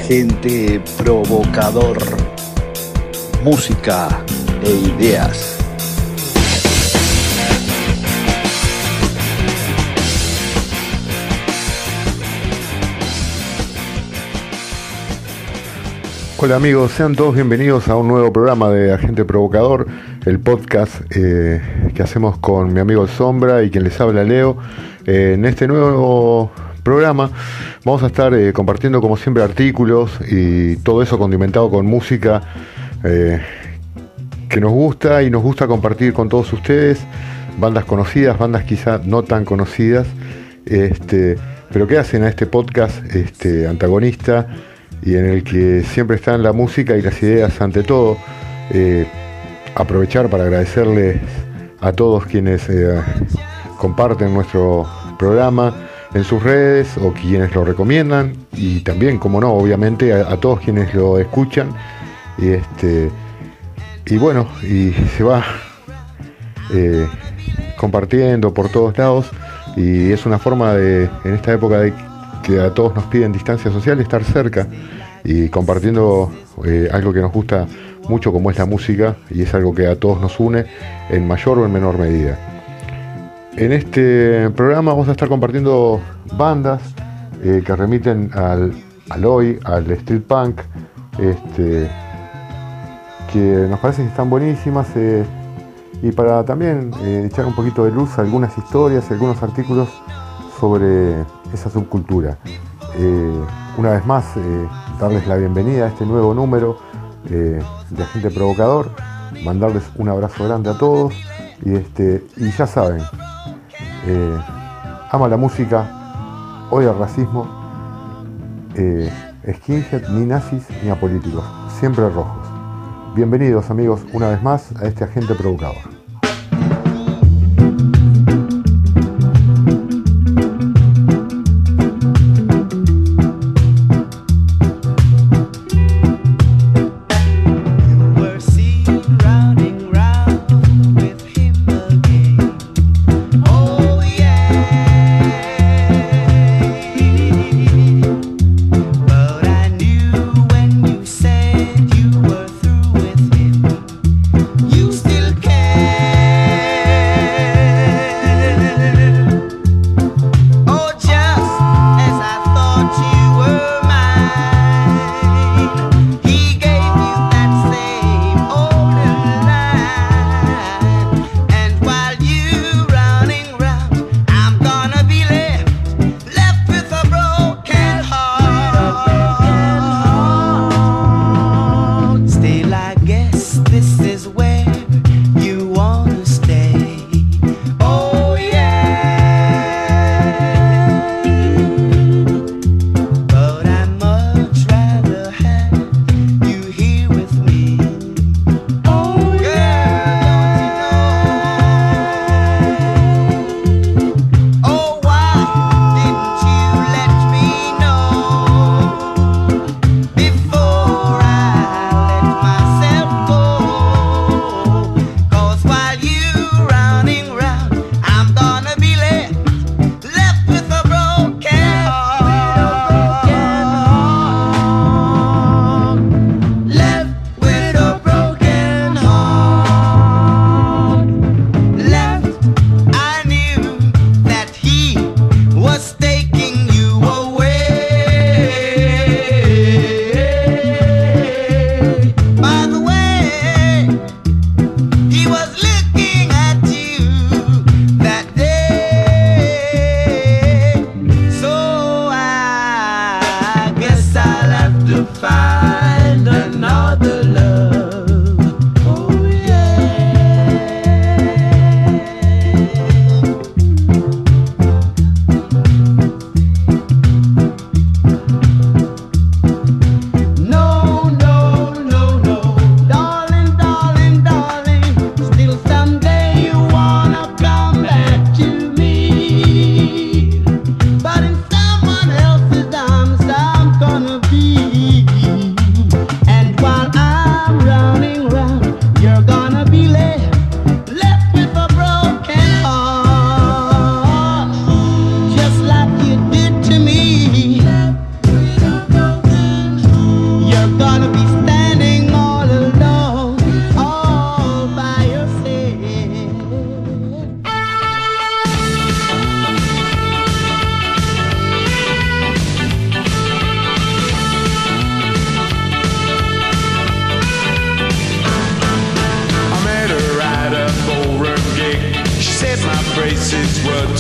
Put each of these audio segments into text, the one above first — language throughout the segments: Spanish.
Agente Provocador. Música e ideas. Hola amigos, sean todos bienvenidos a un nuevo programa de Agente Provocador, el podcast que hacemos con mi amigo El Sombra y quien les habla Leo. En este nuevo programa vamos a estar compartiendo como siempre artículos y todo eso condimentado con música que nos gusta y nos gusta compartir con todos ustedes, bandas conocidas, bandas quizá no tan conocidas, pero que hacen a este podcast antagonista y en el que siempre están la música y las ideas ante todo. Aprovechar para agradecerles a todos quienes comparten nuestro programa en sus redes o quienes lo recomiendan, y también, como no, obviamente a todos quienes lo escuchan, y bueno, y se va compartiendo por todos lados, y es una forma de, en esta época de que a todos nos piden distancia social, estar cerca y compartiendo algo que nos gusta mucho, como es la música, y es algo que a todos nos une en mayor o en menor medida. En este programa vamos a estar compartiendo bandas que remiten al hoy, al street punk, que nos parece que están buenísimas, y para también echar un poquito de luz a algunas historias, algunos artículos sobre esa subcultura. Una vez más, darles la bienvenida a este nuevo número de Agente Provocador, mandarles un abrazo grande a todos, y ya saben, ama la música, odia el racismo, skinhead, ni nazis ni apolíticos, siempre rojos. Bienvenidos amigos una vez más a este Agente Provocador. You still care.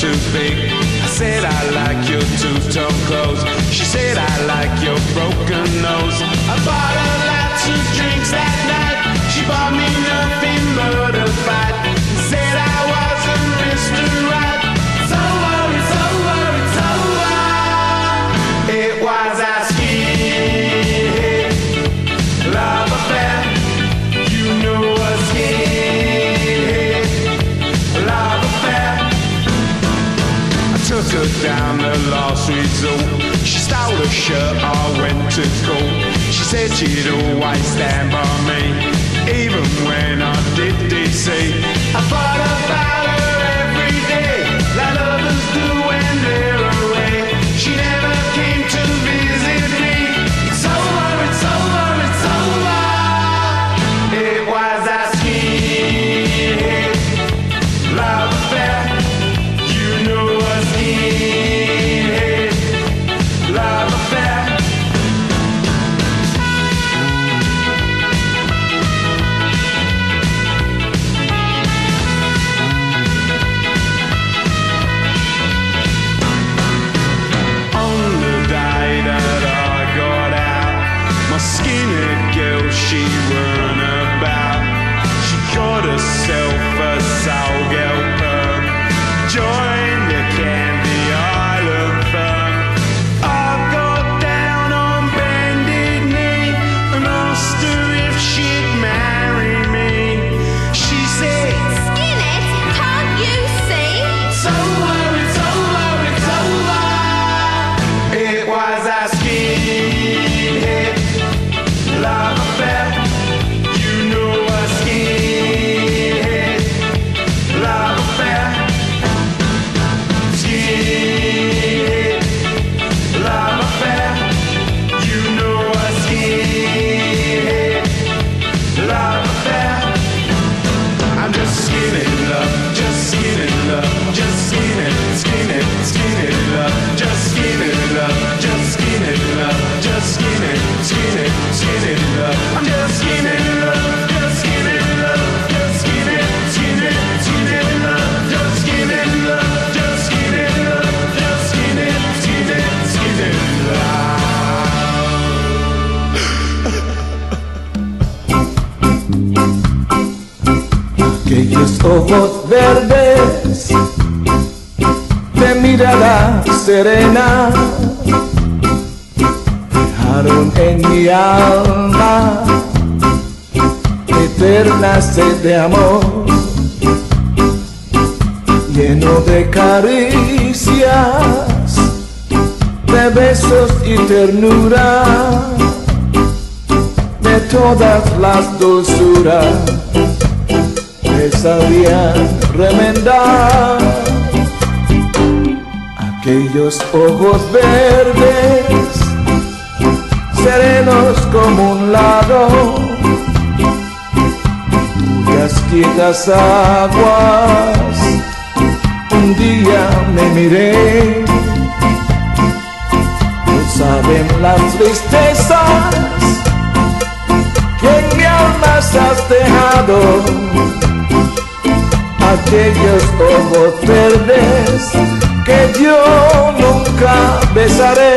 too big. I said I like your two-tone clothes. She said I like your broken nose. I bought her lots of drinks that night. She bought me nothing but a fight. Said I wasn't Mr. Right. It's over, it's over, it's over. It was a skinhead love affair. You know a skinhead love affair. I took her down the last resort. She stole a shirt, I went to court. She said she'd always stand by me, even when I did DC. I thought about her every day, like others do when they're away. She never came to visit me. It's over, it's over, it's over. It was a skinhead love affair. You know a skinhead love affair. Skinny girl, she run about. She got herself a soul girl perm. Joined the Candy Island firm. I got down on bended knee and asked her if she'd marry me. She said, Skinny, can't you see? it's over, it's over, it's over. It was a skinhead love affair. You know a skinhead love affair. Skinhead love affair. You know a skinhead love affair. I'm just skinny love, just skinny love, just skinny, skinny, skinny love, just skinny love, just skinny love, just skinny, skinny, skinny love. I'm just skinny love, just skinny love, just skinny, skinny, skinny love, just skinny love, just skinny love, just skinny, skinny, skinny love. Aquellos ojos verdes de mirada serena dejaron en mi alma eterna sed de amor, lleno de caricias, de besos y ternura, de todas las dulzuras que sabían remendar. Aquellos ojos verdes, serenos como un lago, cuyas quietas aguas un día me miré. No saben las tristezas que en mi alma has dejado. Aquellos ojos verdes que yo nunca besaré.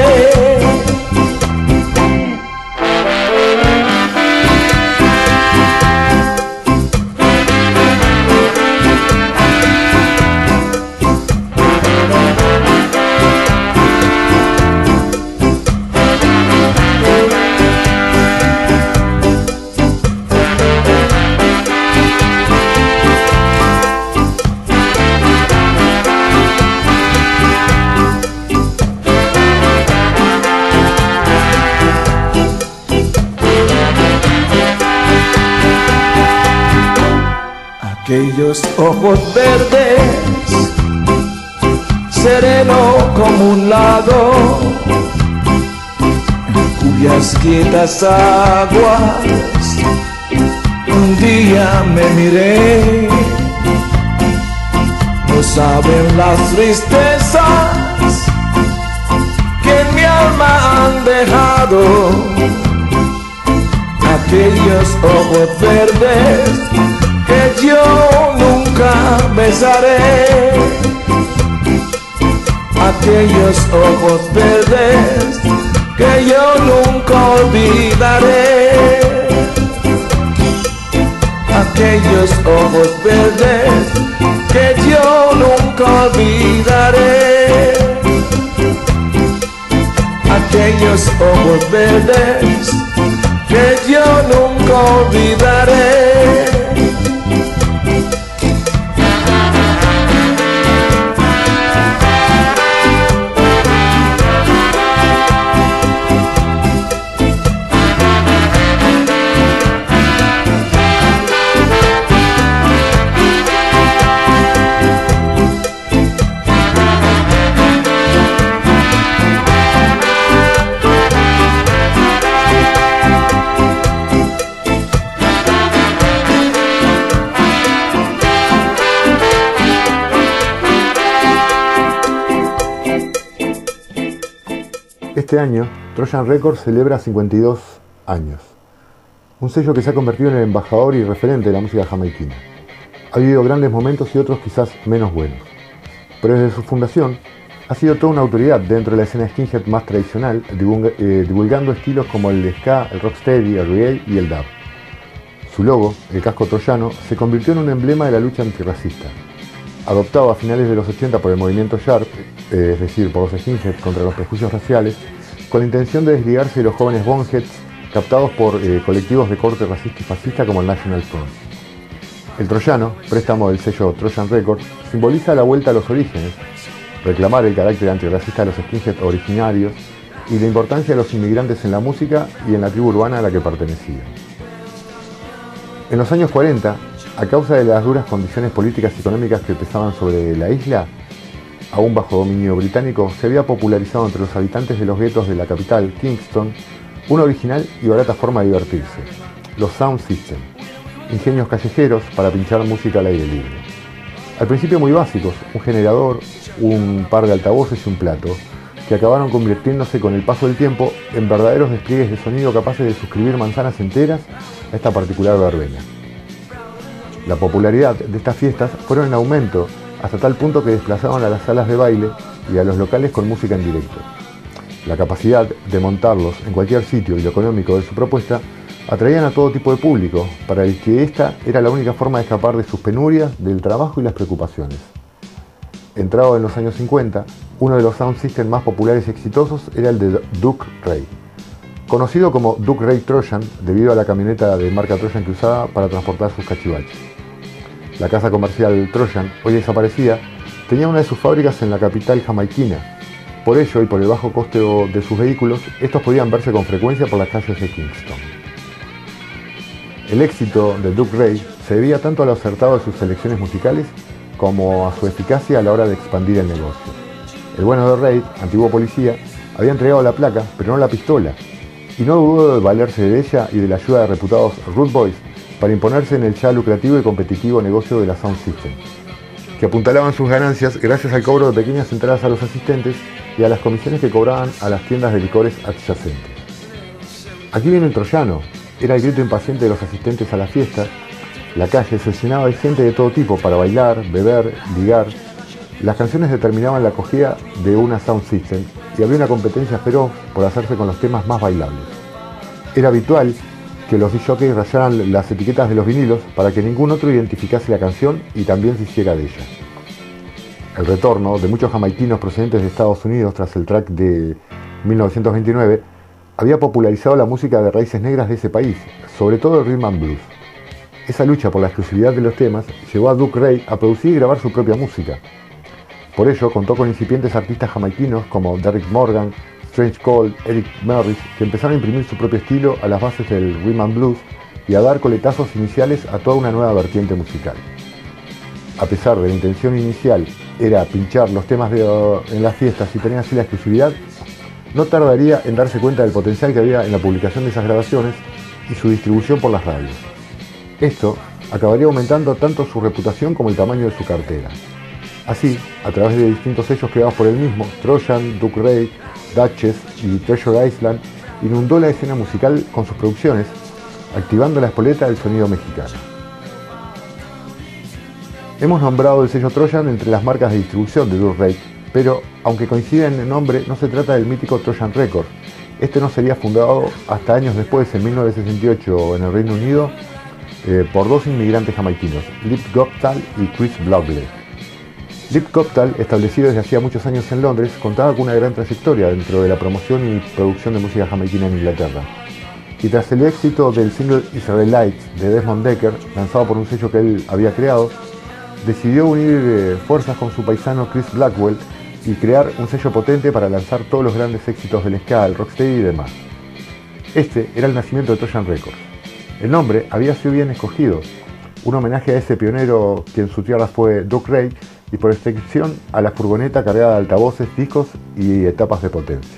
Aquellos ojos verdes, sereno como un lago, en cuyas quietas aguas un día me miré. No saben las tristezas que en mi alma han dejado. Aquellos ojos verdes que yo nunca besaré. aquellos ojos verdes que yo nunca olvidaré, aquellos ojos verdes que yo nunca olvidaré, aquellos ojos verdes que yo nunca olvidaré. Este año, Trojan Records celebra 52 años, un sello que se ha convertido en el embajador y referente de la música jamaiquina. Ha vivido grandes momentos y otros quizás menos buenos, pero desde su fundación ha sido toda una autoridad dentro de la escena skinhead más tradicional, divulgando estilos como el ska, el rocksteady, el reggae y el dub. Su logo, el casco troyano, se convirtió en un emblema de la lucha antirracista. Adoptado a finales de los 80 por el movimiento Sharp, es decir, por los skinheads contra los prejuicios raciales, con la intención de desligarse de los jóvenes boneheads captados por colectivos de corte racista y fascista como el National Front. El troyano, préstamo del sello Trojan Records, simboliza la vuelta a los orígenes, reclamar el carácter antirracista de los skinheads originarios y la importancia de los inmigrantes en la música y en la tribu urbana a la que pertenecían. En los años 40, a causa de las duras condiciones políticas y económicas que pesaban sobre la isla, aún bajo dominio británico, se había popularizado entre los habitantes de los guetos de la capital, Kingston, una original y barata forma de divertirse: los sound system, ingenios callejeros para pinchar música al aire libre. Al principio muy básicos, un generador, un par de altavoces y un plato, que acabaron convirtiéndose con el paso del tiempo en verdaderos despliegues de sonido capaces de suscribir manzanas enteras a esta particular verbena. La popularidad de estas fiestas fueron en aumento hasta tal punto que desplazaban a las salas de baile y a los locales con música en directo. La capacidad de montarlos en cualquier sitio y lo económico de su propuesta atraían a todo tipo de público, para el que esta era la única forma de escapar de sus penurias, del trabajo y las preocupaciones. Entrado en los años 50, uno de los sound systems más populares y exitosos era el de Duke Ray, conocido como Duke Ray Trojan debido a la camioneta de marca Trojan que usaba para transportar sus cachivaches. La casa comercial Trojan, hoy desaparecida, tenía una de sus fábricas en la capital jamaiquina. Por ello y por el bajo costo de sus vehículos, estos podían verse con frecuencia por las calles de Kingston. El éxito de Duke Ray se debía tanto a lo acertado de sus selecciones musicales como a su eficacia a la hora de expandir el negocio. El bueno de Ray, antiguo policía, había entregado la placa, pero no la pistola, y no dudó de valerse de ella y de la ayuda de reputados Rude Boys para imponerse en el ya lucrativo y competitivo negocio de la Sound System, que apuntalaban sus ganancias gracias al cobro de pequeñas entradas a los asistentes y a las comisiones que cobraban a las tiendas de licores adyacentes. Aquí viene el troyano, era el grito impaciente de los asistentes a la fiesta. La calle se llenaba de gente de todo tipo para bailar, beber, ligar. Las canciones determinaban la acogida de una Sound System y había una competencia feroz por hacerse con los temas más bailables. Era habitual que los discjockeys rayaran las etiquetas de los vinilos para que ningún otro identificase la canción y también se hiciera de ella. El retorno de muchos jamaiquinos procedentes de Estados Unidos tras el track de 1929 había popularizado la música de raíces negras de ese país, sobre todo el rhythm and blues. Esa lucha por la exclusividad de los temas llevó a Duke Ray a producir y grabar su propia música. Por ello contó con incipientes artistas jamaiquinos como Derrick Morgan, Strange Cole, Eric Merris, que empezaron a imprimir su propio estilo a las bases del rhythm and blues y a dar coletazos iniciales a toda una nueva vertiente musical. A pesar de la intención inicial era pinchar los temas en las fiestas y tener así la exclusividad, no tardaría en darse cuenta del potencial que había en la publicación de esas grabaciones y su distribución por las radios. Esto acabaría aumentando tanto su reputación como el tamaño de su cartera. Así, a través de distintos sellos creados por él mismo, Trojan, Duke Ray, Duchess y Treasure Island, inundó la escena musical con sus producciones, activando la espoleta del sonido mexicano. Hemos nombrado el sello Trojan entre las marcas de distribución de Duke Ray, Pero, aunque coinciden en el nombre, no se trata del mítico Trojan Records. Este no sería fundado hasta años después, en 1968, en el Reino Unido, por dos inmigrantes jamaiquinos, Lip Goptal y Chris Blockley. Lip Goptal, establecido desde hacía muchos años en Londres, contaba con una gran trayectoria dentro de la promoción y producción de música jamaiquina en Inglaterra. Y tras el éxito del single Israelites de Desmond Dekker, lanzado por un sello que él había creado, decidió unir fuerzas con su paisano Chris Blackwell y crear un sello potente para lanzar todos los grandes éxitos del ska, el rocksteady y demás. Este era el nacimiento de Trojan Records. El nombre había sido bien escogido, un homenaje a ese pionero que en su tierra fue Doc Ray y por extensión a la furgoneta cargada de altavoces, discos y etapas de potencia.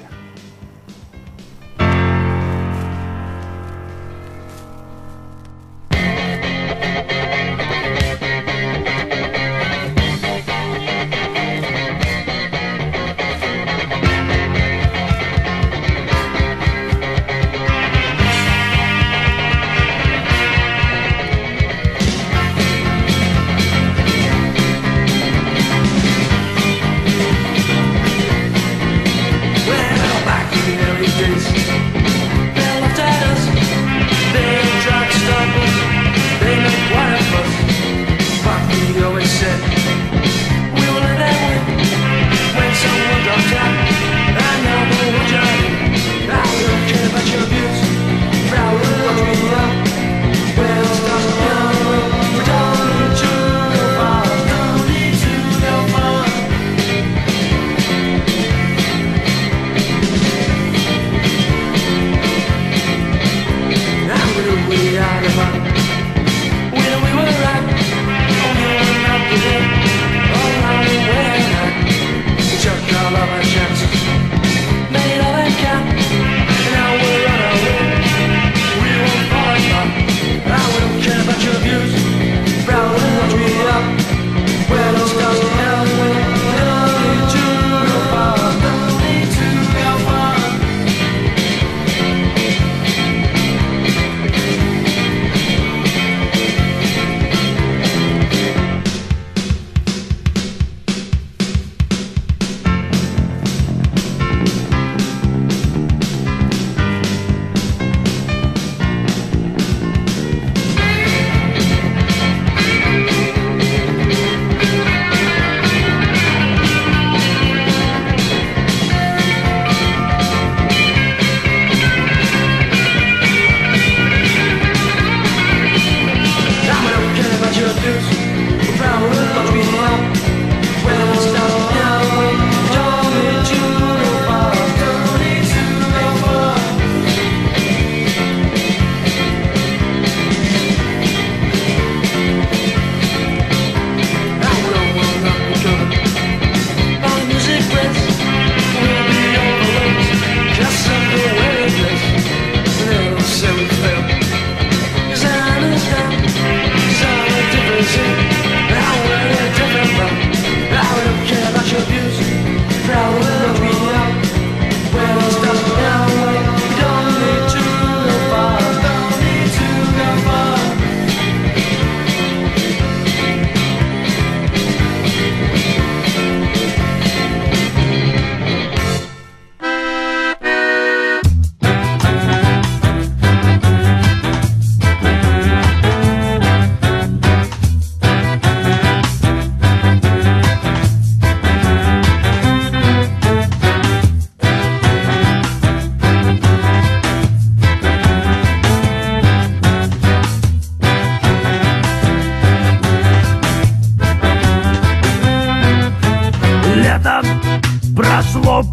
прошло,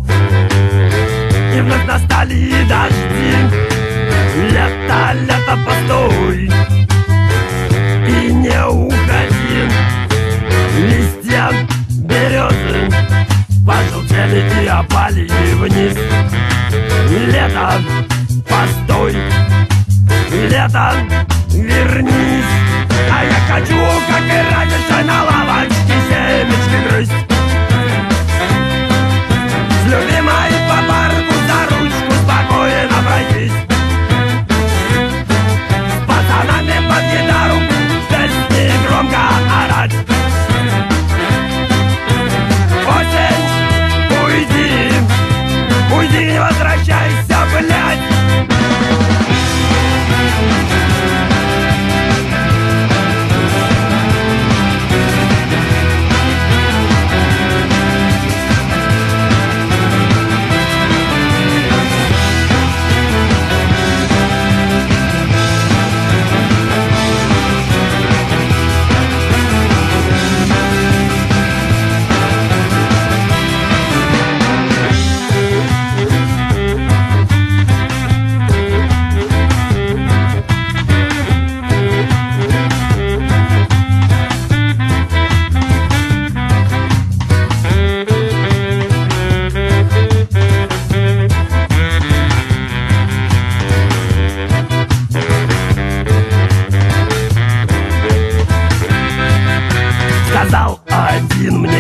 и вновь настали дожди. Лето, лето, постой и не уходи. Листья березы пожелтели и опали вниз. Лето, постой, лето, вернись. А я хочу, как и раньше, на лавочке семечки грызть. С любимой по парку за ручку спокойно пройтись. С пацанами под гитару песни громко орать. Осень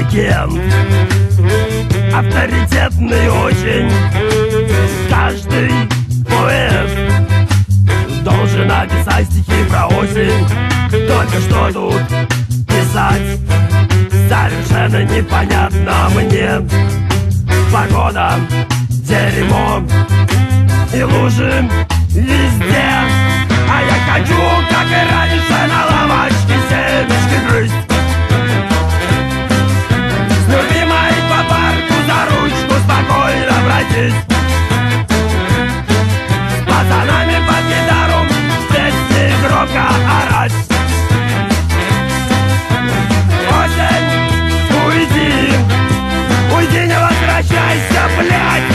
агент, авторитетный очень. Каждый поэт должен написать стихи про осень. Только что тут писать совершенно непонятно мне. Погода, дерьмо и лужи везде. А я хочу, как и раньше, на лавочке семечки грызть. С любимой по парку за ручку спокойно пройтись. С пацанами под гитару песни громко орать. Осень, уйди, уйди, не возвращайся, блядь.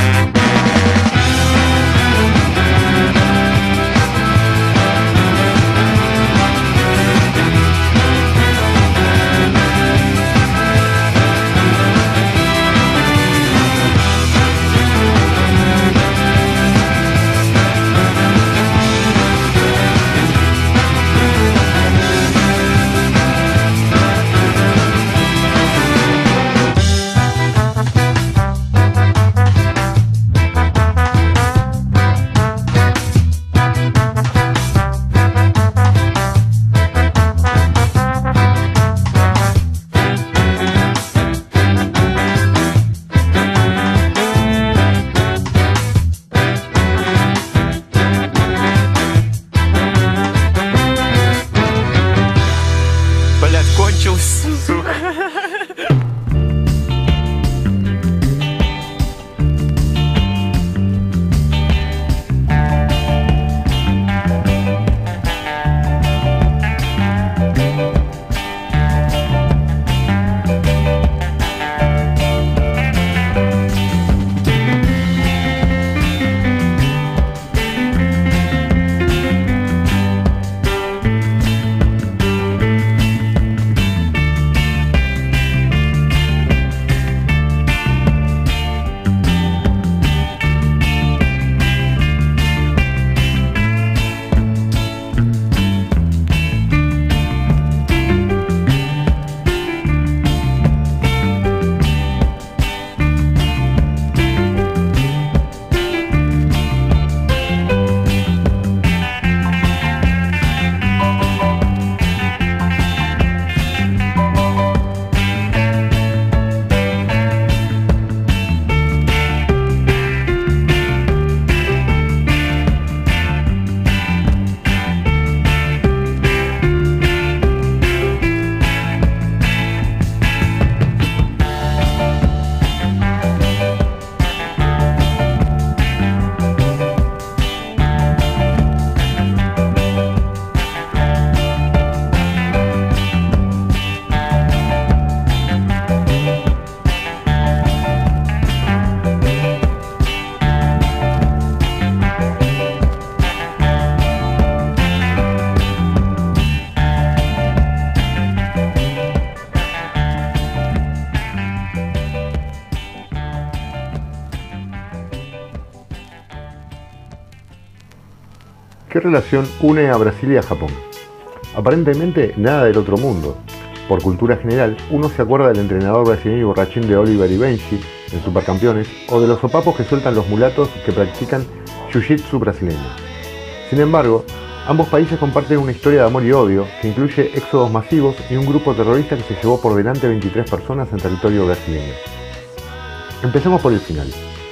¿Qué relación une a Brasil y a Japón? Aparentemente nada del otro mundo. Por cultura general, uno se acuerda del entrenador brasileño y borrachín de Oliver y Benji en Supercampeones, o de los sopapos que sueltan los mulatos que practican jiu-jitsu brasileño. Sin embargo, ambos países comparten una historia de amor y odio que incluye éxodos masivos y un grupo terrorista que se llevó por delante 23 personas en territorio brasileño. Empecemos por el final.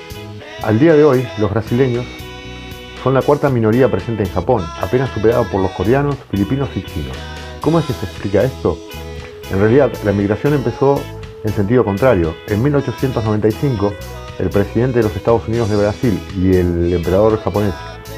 Al día de hoy, los brasileños son la cuarta minoría presente en Japón, apenas superado por los coreanos, filipinos y chinos. ¿Cómo es que se explica esto? En realidad, la migración empezó en sentido contrario. En 1895, el presidente de los Estados Unidos de Brasil y el emperador japonés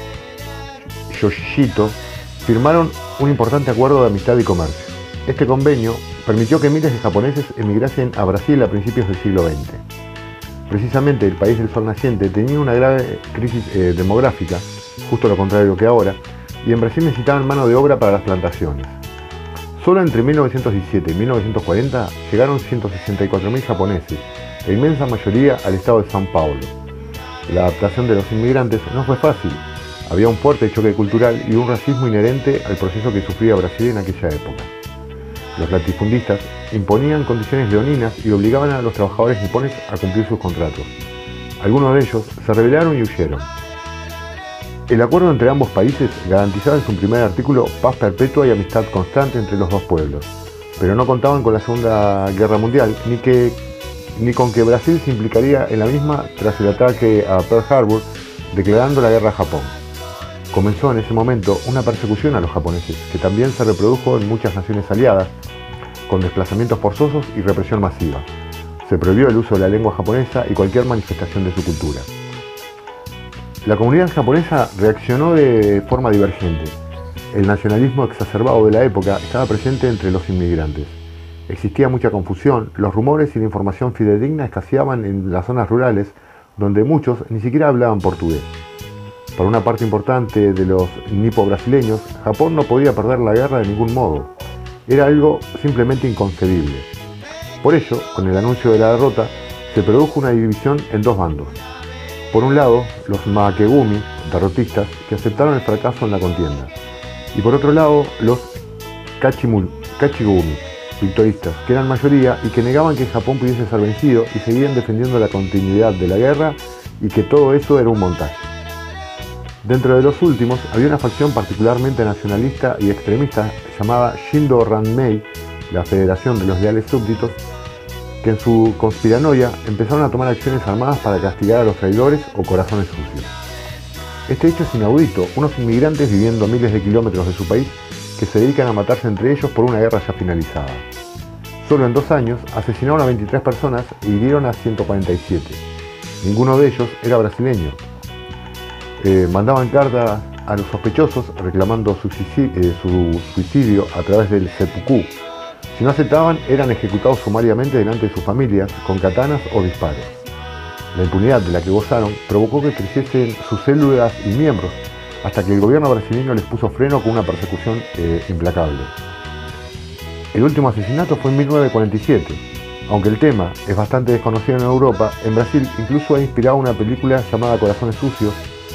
Yoshihito firmaron un importante acuerdo de amistad y comercio. Este convenio permitió que miles de japoneses emigrasen a Brasil a principios del siglo XX. Precisamente el país del sol naciente tenía una grave crisis demográfica, justo lo contrario que ahora, y en Brasil necesitaban mano de obra para las plantaciones. Solo entre 1917 y 1940 llegaron 164.000 japoneses, la inmensa mayoría al estado de São Paulo. La adaptación de los inmigrantes no fue fácil. Había un fuerte choque cultural y un racismo inherente al proceso que sufría Brasil en aquella época. Los latifundistas imponían condiciones leoninas y obligaban a los trabajadores nipones a cumplir sus contratos. Algunos de ellos se rebelaron y huyeron. El acuerdo entre ambos países garantizaba en su primer artículo paz perpetua y amistad constante entre los dos pueblos, pero no contaban con la Segunda Guerra Mundial ni con que Brasil se implicaría en la misma tras el ataque a Pearl Harbor, declarando la guerra a Japón. Comenzó en ese momento una persecución a los japoneses, que también se reprodujo en muchas naciones aliadas, con desplazamientos forzosos y represión masiva. Se prohibió el uso de la lengua japonesa y cualquier manifestación de su cultura. La comunidad japonesa reaccionó de forma divergente. El nacionalismo exacerbado de la época estaba presente entre los inmigrantes. Existía mucha confusión, los rumores y la información fidedigna escaseaban en las zonas rurales, donde muchos ni siquiera hablaban portugués. Para una parte importante de los nipo-brasileños, Japón no podía perder la guerra de ningún modo. Era algo simplemente inconcebible. Por ello, con el anuncio de la derrota, se produjo una división en dos bandos. Por un lado, los Makegumi, derrotistas, que aceptaron el fracaso en la contienda. Y por otro lado, los Kachigumi, victoristas, que eran mayoría y que negaban que Japón pudiese ser vencido y seguían defendiendo la continuidad de la guerra y que todo eso era un montaje. Dentro de los últimos había una facción particularmente nacionalista y extremista llamada Shindo Ranmei, la Federación de los Leales Súbditos, que en su conspiranoia empezaron a tomar acciones armadas para castigar a los traidores o corazones sucios. Este hecho es inaudito, unos inmigrantes viviendo a miles de kilómetros de su país que se dedican a matarse entre ellos por una guerra ya finalizada. Solo en 2 años asesinaron a 23 personas y hirieron a 147. Ninguno de ellos era brasileño. Mandaban cartas a los sospechosos reclamando su suicidio a través del seppuku. Si no aceptaban, eran ejecutados sumariamente delante de sus familias con katanas o disparos. La impunidad de la que gozaron provocó que creciesen sus células y miembros, hasta que el gobierno brasileño les puso freno con una persecución implacable. El último asesinato fue en 1947. Aunque el tema es bastante desconocido en Europa, en Brasil incluso ha inspirado una película llamada Corazones Sucios,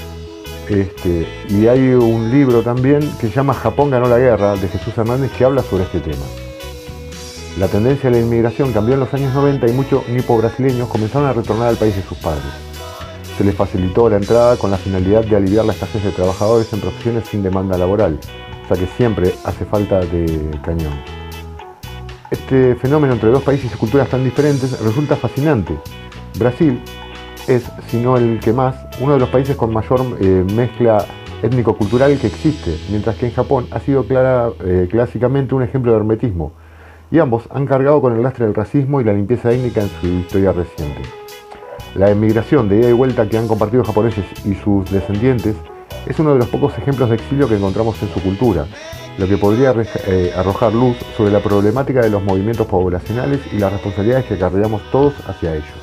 y hay un libro también que se llama Japón ganó la guerra, de Jesús Hernández, que habla sobre este tema. La tendencia de la inmigración cambió en los años 90 y muchos nipo-brasileños comenzaron a retornar al país de sus padres. Se les facilitó la entrada con la finalidad de aliviar la escasez de trabajadores en profesiones sin demanda laboral, o sea que siempre hace falta de cañón. Este fenómeno entre dos países y culturas tan diferentes resulta fascinante. Brasil es, si no el que más, uno de los países con mayor mezcla étnico-cultural que existe, mientras que en Japón ha sido clásicamente un ejemplo de hermetismo, y ambos han cargado con el lastre del racismo y la limpieza étnica en su historia reciente. La emigración de ida y vuelta que han compartido japoneses y sus descendientes es uno de los pocos ejemplos de exilio que encontramos en su cultura, lo que podría arrojar luz sobre la problemática de los movimientos poblacionales y las responsabilidades que acarreamos todos hacia ellos.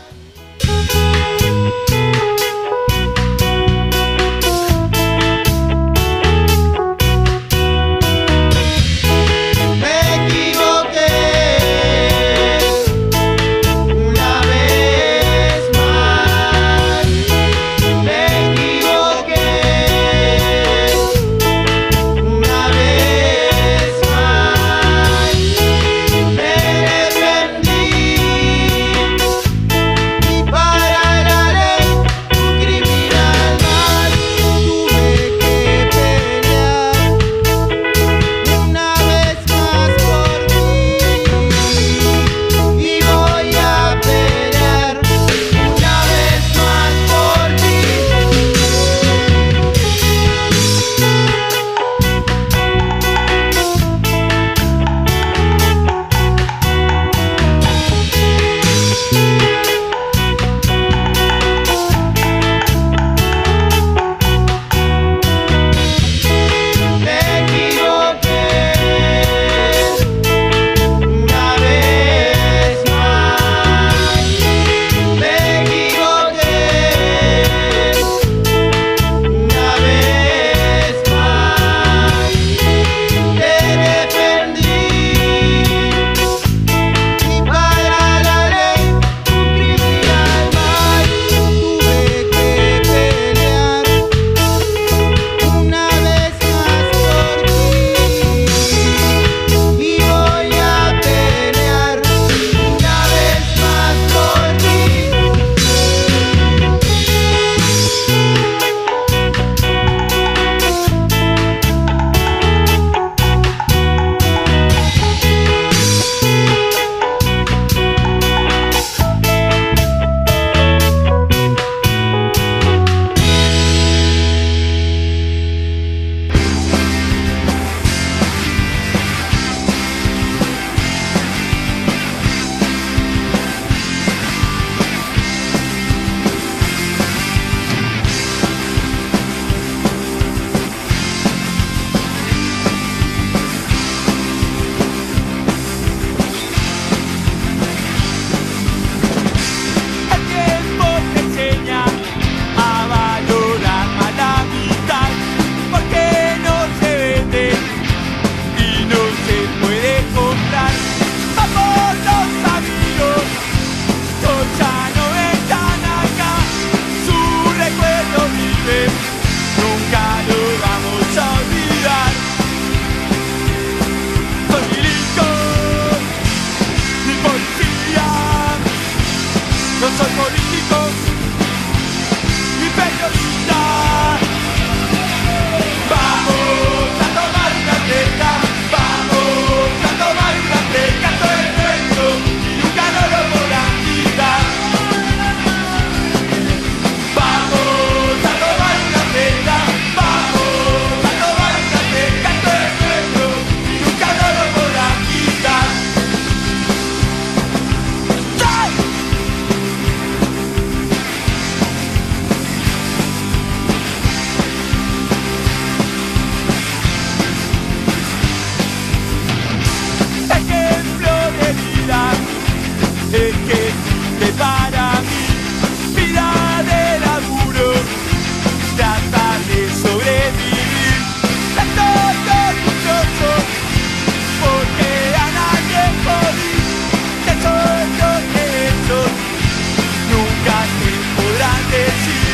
que para mí vida de laburo, tratar de sobrevivir. Estoy orgulloso porque a nadie jodí, que soy lo que ellos nunca te podrán decir.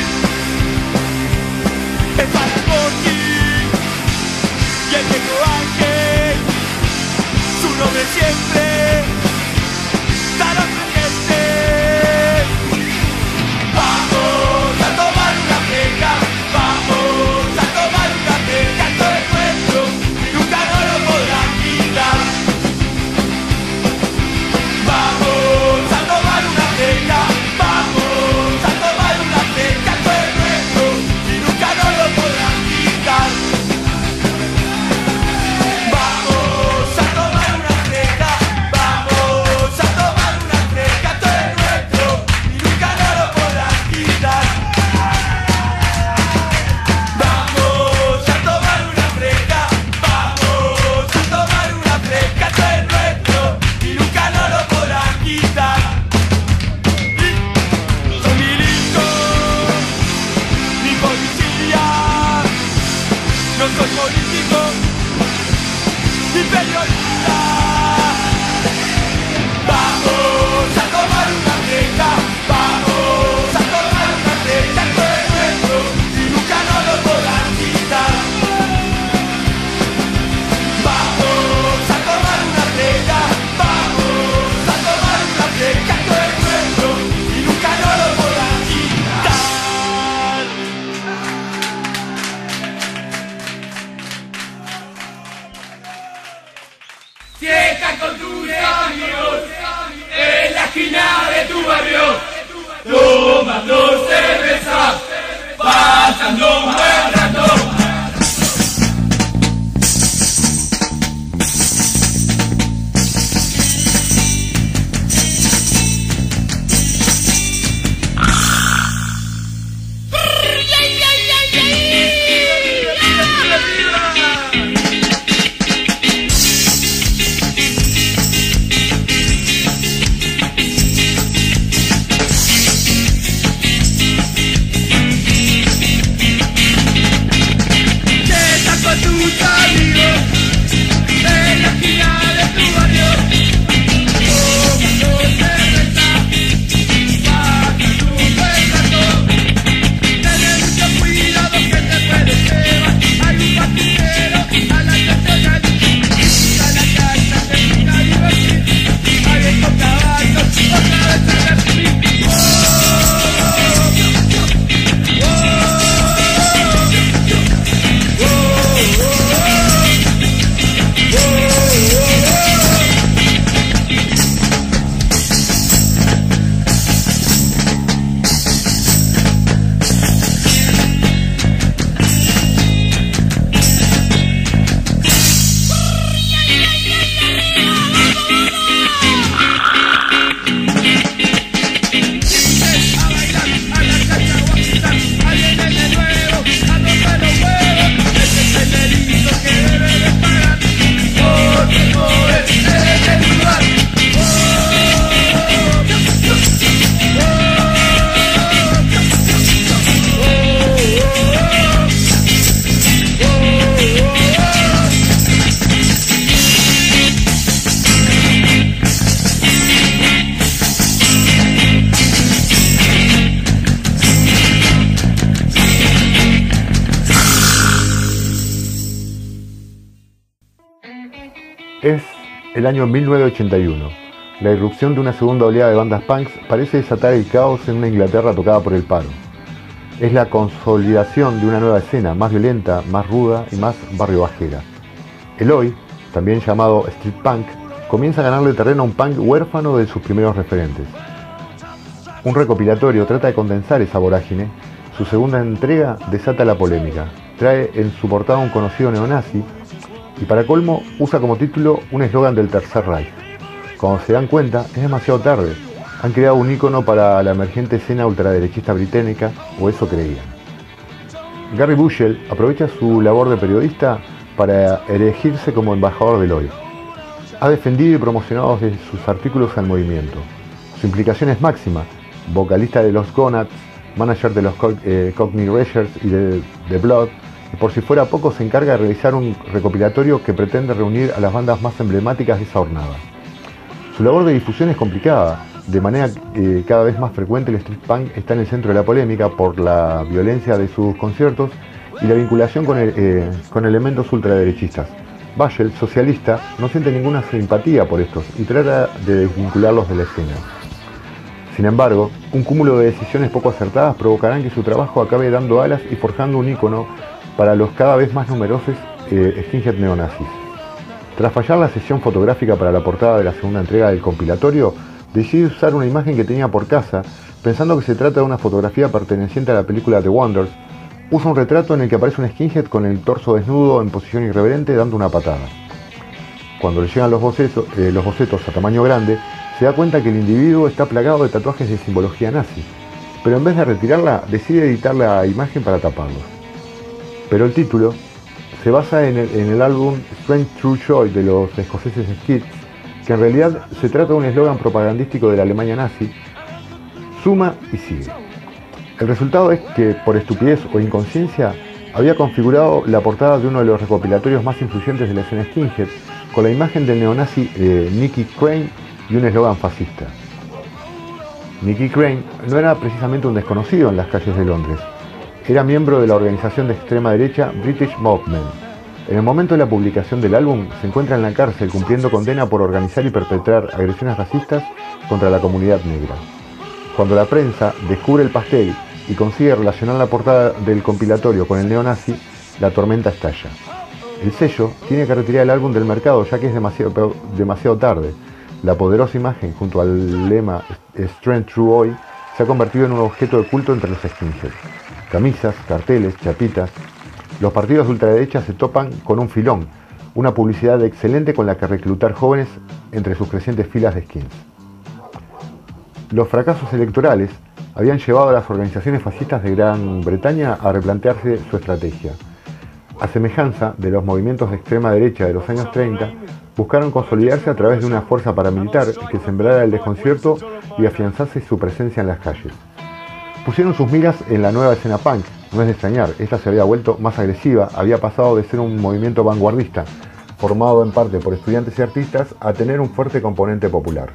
Es para Porky y el viejo Ángel, su nombre siempre estará presente. Vamos a tomar una fleca, vamos a tomar una fleca, esto es nuestro y nunca nos lo podrán quitar. Vamos a tomar una fleca, vamos a tomar una fleca, esto es nuestro y nunca nos lo podrán quitar. Vamos a tomar una fleca, vamos a tomar una fleca, esto es nuestro y nunca nos lo podrán quitar. Vamos a tomar una fleca, vamos a tomar una fleca, esto es nuestro y nunca nos lo podrán quitar. Soy milico, ni policía, no soy político ni periodista. Vamos a tomar una fleca, vamos a tomar una fleca, esto es nuestro y nunca nos lo podrán quitar. Vamos a tomar una fleca, vamos a tomar una fleca, esto es nuestro y nunca nos lo podrán quitar. Si estás con tus amigos en la esquina de tu barrio, tomando cerveza, pasando un buen rato. Es el año 1981. La irrupción de una segunda oleada de bandas punks parece desatar el caos en una Inglaterra tocada por el paro. Es la consolidación de una nueva escena, más violenta, más ruda y más barrio bajera. El hoy, también llamado street punk, comienza a ganarle terreno a un punk huérfano de sus primeros referentes. Un recopilatorio trata de condensar esa vorágine. Su segunda entrega desata la polémica. Trae en su portada un conocido neonazi y para colmo usa como título un eslogan del Tercer Reich. Cuando se dan cuenta, es demasiado tarde. Han creado un ícono para la emergente escena ultraderechista británica, o eso creían. Gary Bushell aprovecha su labor de periodista para erigirse como embajador del hoy. Ha defendido y promocionado desde sus artículos al movimiento. Su implicación es máxima, vocalista de los Gonads, manager de los Cockney Rangers y de The Blood, y por si fuera poco se encarga de realizar un recopilatorio que pretende reunir a las bandas más emblemáticas de esa jornada. Su labor de difusión es complicada, de manera cada vez más frecuente el street punk está en el centro de la polémica por la violencia de sus conciertos y la vinculación con elementos ultraderechistas. Vajel, socialista, no siente ninguna simpatía por estos y trata de desvincularlos de la escena. Sin embargo, un cúmulo de decisiones poco acertadas provocarán que su trabajo acabe dando alas y forjando un ícono para los cada vez más numerosos skinhead neonazis. Tras fallar la sesión fotográfica para la portada de la segunda entrega del compilatorio, decide usar una imagen que tenía por casa, pensando que se trata de una fotografía perteneciente a la película The Wonders. Usa un retrato en el que aparece un skinhead con el torso desnudo en posición irreverente dando una patada. Cuando le llegan los bocetos a tamaño grande, se da cuenta que el individuo está plagado de tatuajes de simbología nazi, pero en vez de retirarla, decide editar la imagen para taparlos. Pero el título se basa en el álbum Strange True Joy de los escoceses Skids, que en realidad se trata de un eslogan propagandístico de la Alemania nazi: suma y sigue. El resultado es que, por estupidez o inconsciencia, había configurado la portada de uno de los recopilatorios más influyentes de la escena skinhead, con la imagen del neonazi Nicky Crane y un eslogan fascista. Nicky Crane no era precisamente un desconocido en las calles de Londres. Era miembro de la organización de extrema derecha British Movement. En el momento de la publicación del álbum, se encuentra en la cárcel cumpliendo condena por organizar y perpetrar agresiones racistas contra la comunidad negra. Cuando la prensa descubre el pastel y consigue relacionar la portada del compilatorio con el neonazi, la tormenta estalla. El sello tiene que retirar el álbum del mercado ya que es demasiado tarde. La poderosa imagen junto al lema Strength True Hoy se ha convertido en un objeto de culto entre los skinheads. Camisas, carteles, chapitas. Los partidos de ultraderecha se topan con un filón, una publicidad excelente con la que reclutar jóvenes entre sus crecientes filas de skins. Los fracasos electorales habían llevado a las organizaciones fascistas de Gran Bretaña a replantearse su estrategia. A semejanza de los movimientos de extrema derecha de los años 30, buscaron consolidarse a través de una fuerza paramilitar que sembrara el desconcierto y afianzase su presencia en las calles. Pusieron sus miras en la nueva escena punk. No es de extrañar, esta se había vuelto más agresiva, había pasado de ser un movimiento vanguardista, formado en parte por estudiantes y artistas, a tener un fuerte componente popular.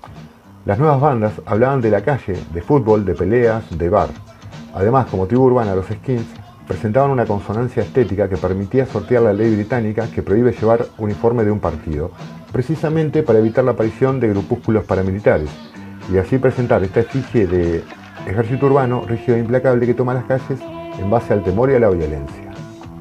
Las nuevas bandas hablaban de la calle, de fútbol, de peleas, de bar. Además, como tribu urbana, los skins presentaban una consonancia estética que permitía sortear la ley británica que prohíbe llevar uniforme de un partido, precisamente para evitar la aparición de grupúsculos paramilitares, y así presentar esta efigie de ejército urbano rígido e implacable que toma las calles en base al temor y a la violencia.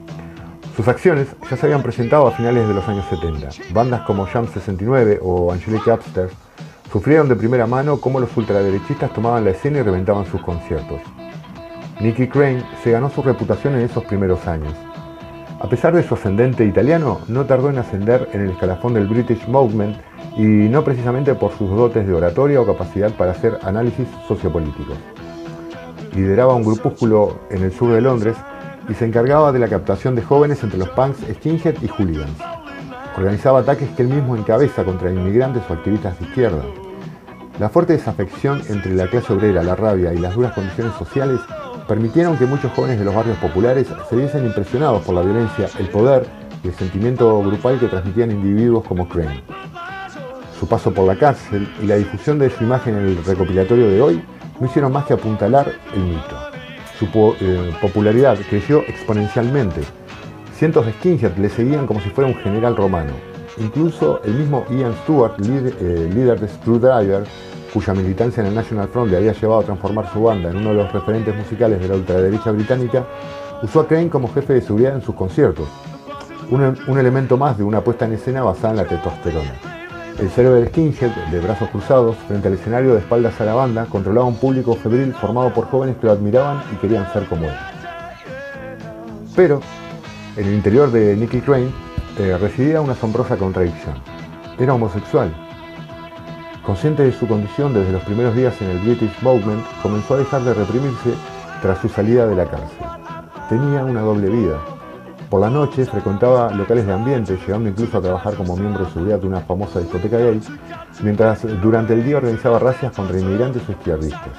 Sus acciones ya se habían presentado a finales de los años 70. Bandas como Jam 69 o Angelic Upstairs sufrieron de primera mano cómo los ultraderechistas tomaban la escena y reventaban sus conciertos. Nicky Crane se ganó su reputación en esos primeros años. A pesar de su ascendente italiano, no tardó en ascender en el escalafón del British Movement y no precisamente por sus dotes de oratoria o capacidad para hacer análisis sociopolíticos. Lideraba un grupúsculo en el sur de Londres y se encargaba de la captación de jóvenes entre los punks, skinhead y hooligans. Organizaba ataques que él mismo encabeza contra inmigrantes o activistas de izquierda. La fuerte desafección entre la clase obrera, la rabia y las duras condiciones sociales permitieron que muchos jóvenes de los barrios populares se viesen impresionados por la violencia, el poder y el sentimiento grupal que transmitían individuos como Crane. Su paso por la cárcel y la difusión de su imagen en el recopilatorio de hoy no hicieron más que apuntalar el mito. Su popularidad creció exponencialmente. Cientos de skinheads le seguían como si fuera un general romano. Incluso el mismo Ian Stewart, líder de Screwdriver, cuya militancia en el National Front le había llevado a transformar su banda en uno de los referentes musicales de la ultraderecha británica, usó a Crane como jefe de seguridad en sus conciertos. Un elemento más de una puesta en escena basada en la testosterona. El cerebro skinhead, de brazos cruzados, frente al escenario de espaldas a la banda, controlaba un público febril formado por jóvenes que lo admiraban y querían ser como él. Pero, en el interior de Nicky Crane, residía una asombrosa contradicción. Era homosexual. Consciente de su condición desde los primeros días en el British Movement, comenzó a dejar de reprimirse tras su salida de la cárcel. Tenía una doble vida. Por la noche frecuentaba locales de ambiente, llegando incluso a trabajar como miembro de seguridad de una famosa discoteca gay, mientras durante el día organizaba racias contra inmigrantes o izquierdistas.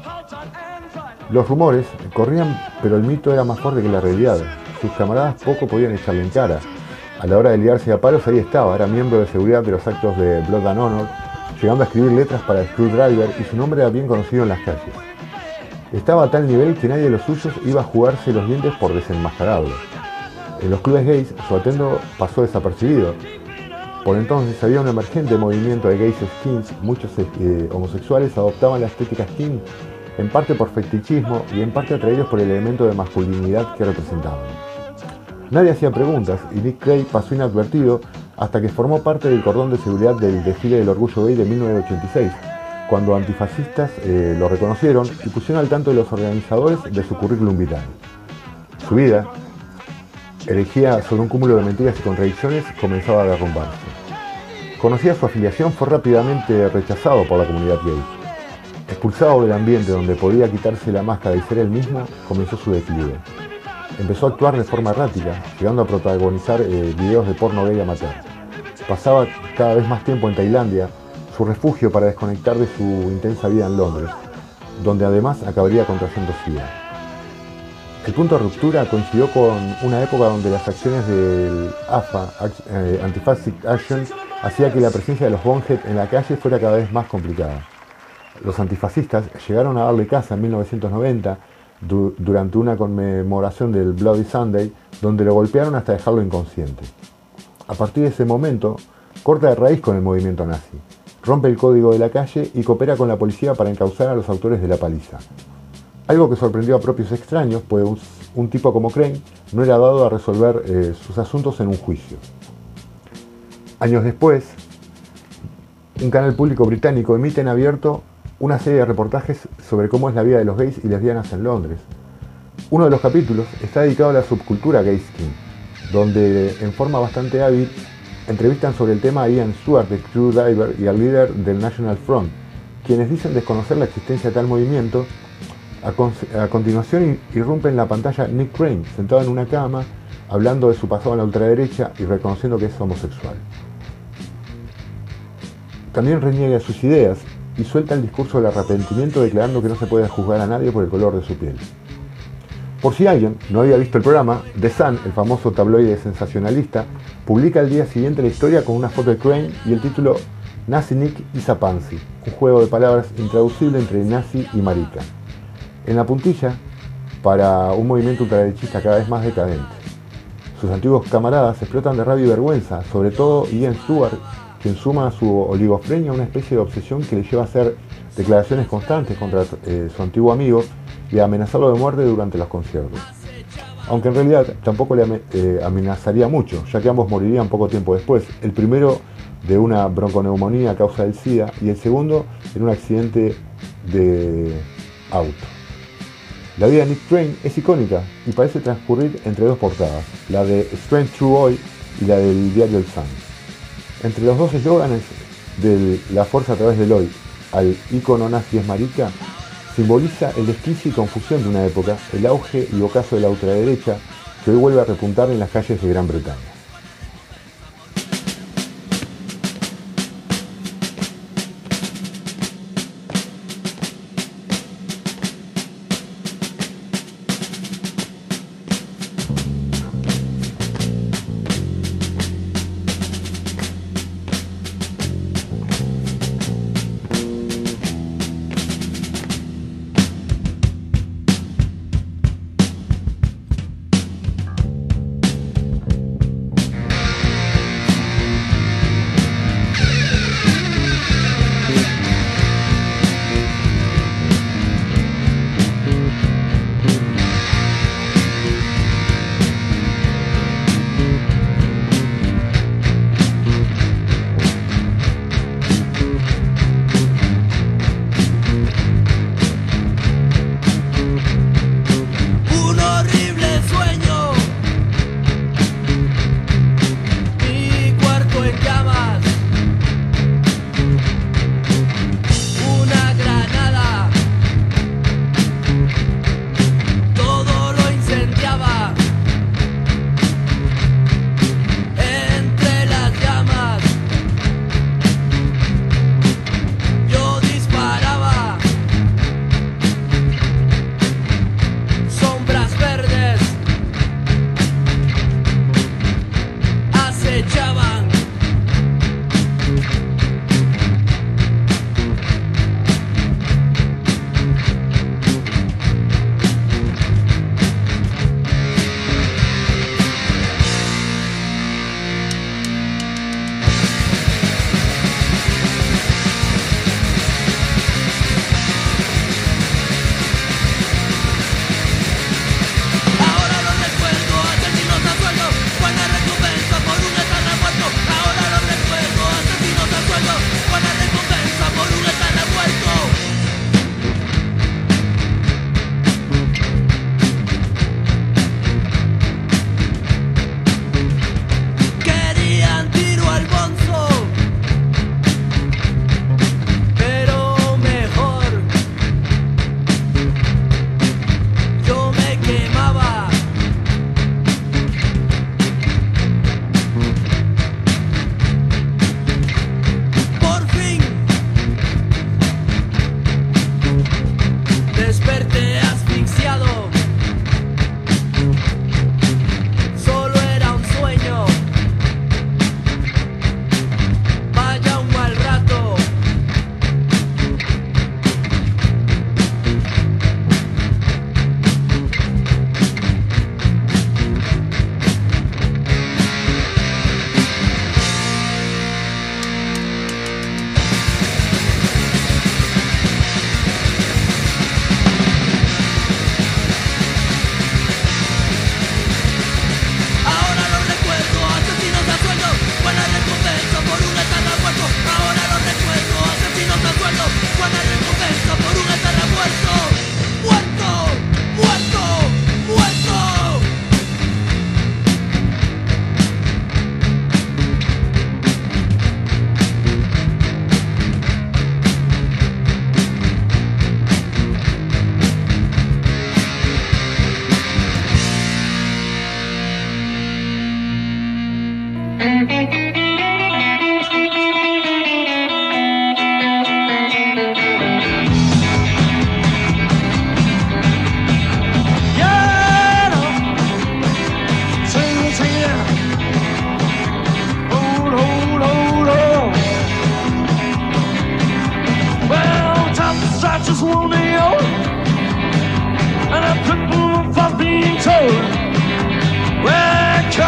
Los rumores corrían, pero el mito era más fuerte que la realidad. Sus camaradas poco podían echarle en cara. A la hora de liarse a palos, ahí estaba, era miembro de seguridad de los actos de Blood and Honor, llegando a escribir letras para Screwdriver, y su nombre era bien conocido en las calles. Estaba a tal nivel que nadie de los suyos iba a jugarse los dientes por desenmascararlo. En los clubes gays su atuendo pasó desapercibido. Por entonces había un emergente movimiento de gays skins. Muchos homosexuales adoptaban la estética skin, en parte por fetichismo y en parte atraídos por el elemento de masculinidad que representaban. Nadie hacía preguntas y Nick Cray pasó inadvertido hasta que formó parte del cordón de seguridad del desfile del orgullo gay de 1986, cuando antifascistas lo reconocieron y pusieron al tanto de los organizadores de su currículum vital. Su vida, erigida sobre un cúmulo de mentiras y contradicciones, comenzaba a derrumbarse. Conocida su afiliación, fue rápidamente rechazado por la comunidad gay. Expulsado del ambiente donde podía quitarse la máscara y ser él mismo, comenzó su declive. Empezó a actuar de forma errática, llegando a protagonizar videos de porno gay amateur. Pasaba cada vez más tiempo en Tailandia, su refugio para desconectar de su intensa vida en Londres, donde además acabaría contrayendo SIDA. El punto de ruptura coincidió con una época donde las acciones del AFA, Anti-Fascist Action, hacía que la presencia de los bonehead en la calle fuera cada vez más complicada. Los antifascistas llegaron a darle caza en 1990 durante una conmemoración del Bloody Sunday, donde lo golpearon hasta dejarlo inconsciente. A partir de ese momento, corta de raíz con el movimiento nazi, rompe el código de la calle y coopera con la policía para encauzar a los autores de la paliza. Algo que sorprendió a propios extraños, pues un tipo como Crane no era dado a resolver sus asuntos en un juicio. Años después, un canal público británico emite en abierto una serie de reportajes sobre cómo es la vida de los gays y lesbianas en Londres. Uno de los capítulos está dedicado a la subcultura gay skin, donde en forma bastante hábil entrevistan sobre el tema a Ian Stewart de Screwdriver y al líder del National Front, quienes dicen desconocer la existencia de tal movimiento. A continuación irrumpe en la pantalla Nick Crane, sentado en una cama, hablando de su pasado en la ultraderecha y reconociendo que es homosexual. También reniega sus ideas y suelta el discurso del arrepentimiento, declarando que no se puede juzgar a nadie por el color de su piel. Por si alguien no había visto el programa, The Sun, el famoso tabloide sensacionalista, publica al día siguiente la historia con una foto de Crane y el título Nazi Nick is a Pansy, un juego de palabras intraducible entre nazi y marica. En la puntilla, para un movimiento ultraderechista cada vez más decadente. Sus antiguos camaradas explotan de rabia y vergüenza, sobre todo Ian Stewart, quien suma a su oligofrenia una especie de obsesión que le lleva a hacer declaraciones constantes contra su antiguo amigo y a amenazarlo de muerte durante los conciertos. Aunque en realidad tampoco le amenazaría mucho, ya que ambos morirían poco tiempo después, el primero de una bronconeumonía a causa del SIDA y el segundo en un accidente de auto. La vida de Nick Crane es icónica y parece transcurrir entre dos portadas, la de Strange True Hoy y la del diario El Sun. Entre los dos eslóganes de la fuerza a través del hoy al ícono nazi es marica, simboliza el desquicio y confusión de una época, el auge y ocaso de la ultraderecha que hoy vuelve a repuntar en las calles de Gran Bretaña.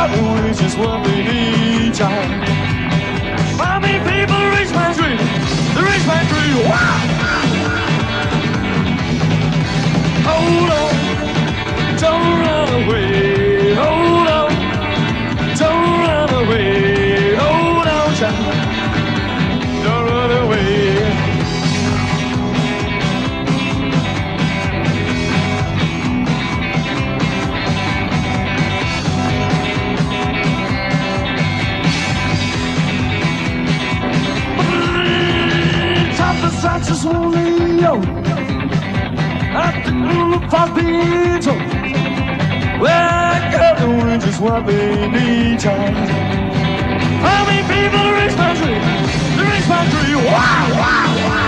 coming with just one thing each time. How many people reach my dream? They reach my dream. Wow! Hold on, don't run away. Hold on, don't run away. Hold on, child, don't run away. Just only yo at the blue papito where the wind just what they need. How many people reach my tree? They reach my tree. Wow, wow, wow.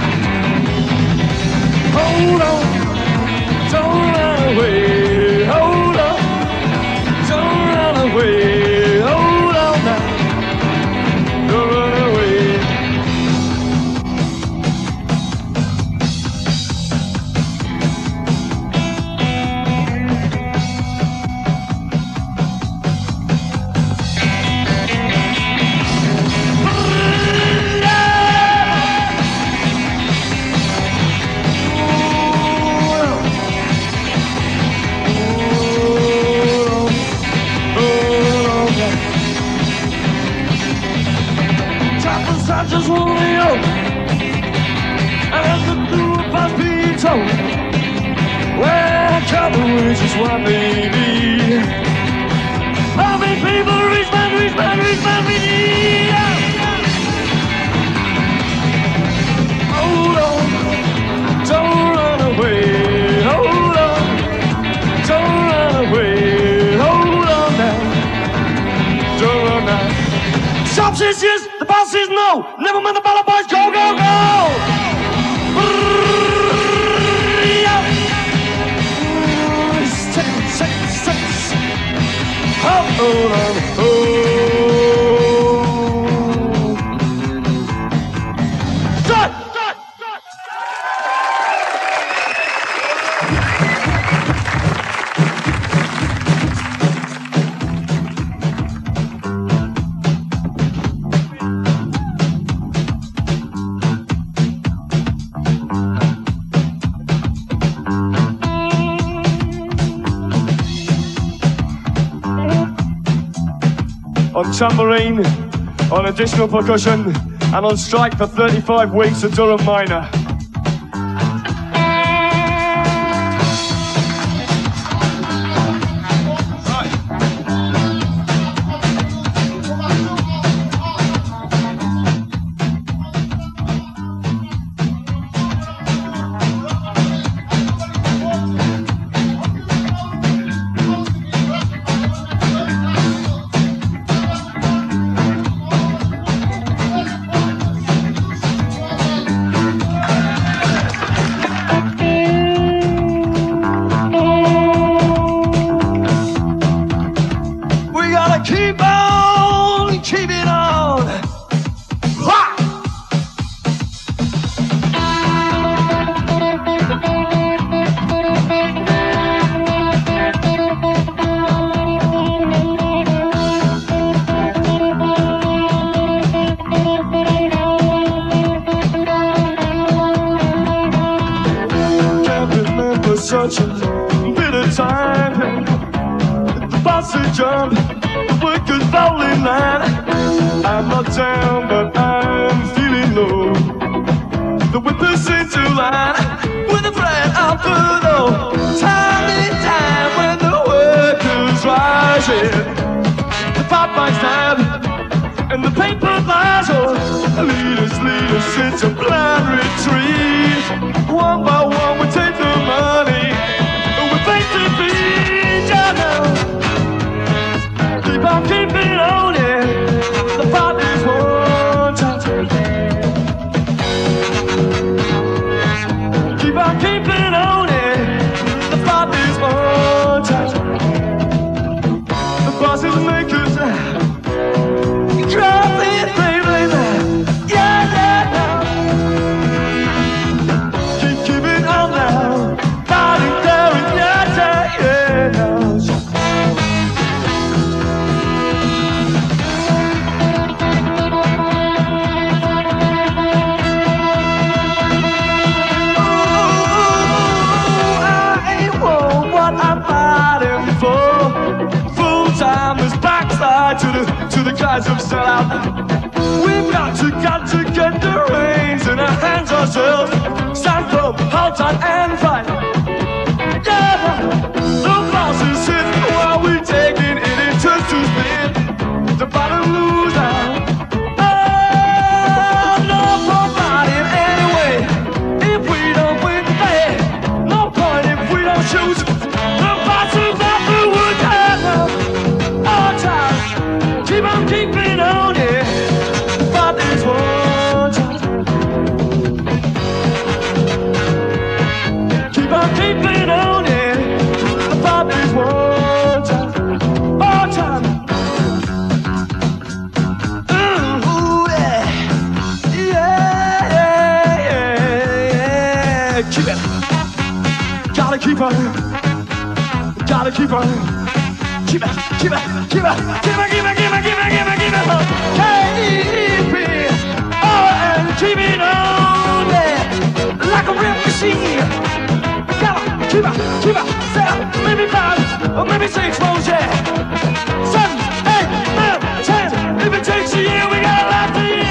Hold on, don't run away. Hold on, don't run away. Hold on now, don't run away. I just want to know. I have to do a papito. Where trouble is just one baby. How many people reach my baby? Hold on, don't run away. Hold on, don't run away. Hold on now, don't run now. Shop says yes, the boss says no. Never mind the battle boys, go, go, go. Hold on, on tambourine, on additional percussion, and on strike for 35 weeks at Durham Minor. Keeping on. Ha! Can't remember such a bit of time. The bus would jump, the workers bowling line. I'm not down, but I'm feeling low. The whippers into line with a threat out the door. Time and time when the workers rise in. The Popeyes tab and the paper flies on. Leaders into blind retreat. One by one we take the money and we face defeat. I know. Keep on keeping on it. The party's one touch. Keep on keeping on it. The party's one touch. The bosses make us drop it, baby. Yeah, yeah, yeah. rise of sellout. We've got to get the reins in our hands ourselves. Stand firm, hold tight and fight. Yeah, the bosses sit while we're taking it in turns to spin. The bottom lose out. Oh, no providing anyway. If we don't win the day, no point if we don't choose. The bosses of the wood have our time. Keep on keeping on, yeah. But there's one time. Keep on keeping on, yeah. But there's one time. All time. Ooh, yeah. Yeah, yeah, yeah. Keep it. Gotta keep on. Gotta keep on. Keep it, keep it, keep it, keep it, keep it, keep it, keep it, keep it, keep it. K-E-P-O-N, keep it on, yeah. Like a real machine. Gotta keep it, 7, maybe 5, or maybe 6 more, yeah. 7, 8, 9, 10. If it takes a year, we got a lot to year.